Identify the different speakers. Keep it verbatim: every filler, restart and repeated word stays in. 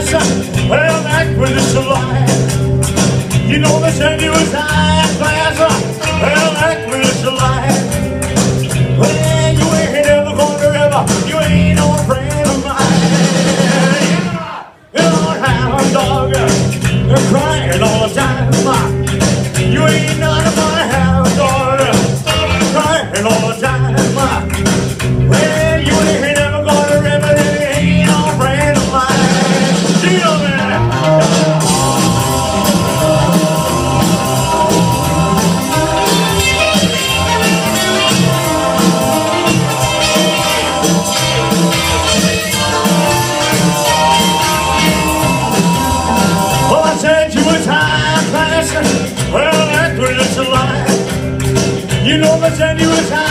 Speaker 1: class. Well, that was just a lie. You know they said you was high class. Well, that was just a lie. Well, you ain't never gonna ever. You ain't no friend of mine. You're a hound dog. You're crying all the time. You ain't none of my hound dog. Crying all the time. Well, you ain't never gonna ever. You ain't no friend of mine. Deal, man. Well, I said you was high class. Well, that was just a lie. You know they said you was high.